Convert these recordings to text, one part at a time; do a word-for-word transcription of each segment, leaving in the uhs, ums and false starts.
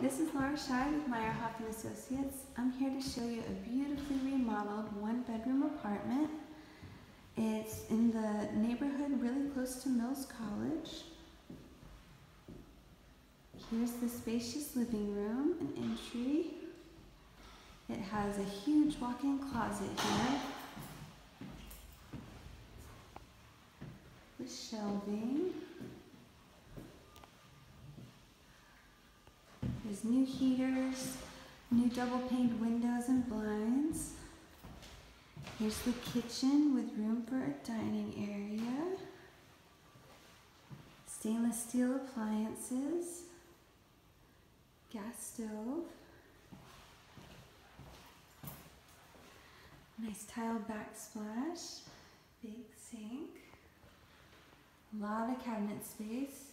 this is Laurel with Meyerhoff and Associates. I'm here to show you a beautifully remodeled one-bedroom apartment. It's in the neighborhood really close to Mills College. Here's the spacious living room and entry. It has a huge walk-in closet here with shelving. There's new heaters, new double-paned windows and blinds. Here's the kitchen with room for a dining area. Stainless steel appliances. Gas stove. Nice tile backsplash. Big sink. A lot of cabinet space.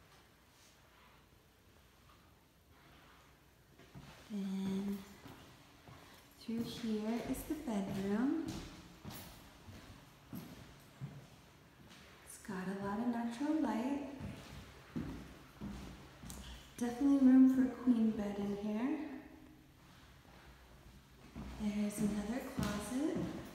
Then through here is the bedroom. It's got a lot of natural light. Definitely room for a queen bed in here. There's another closet.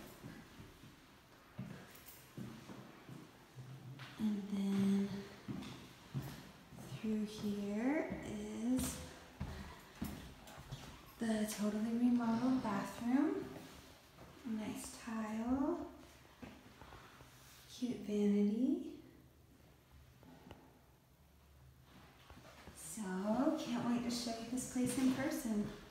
And then through here is the totally remodeled bathroom. Nice tile. Cute vanity. So, can't wait to show you this place in person.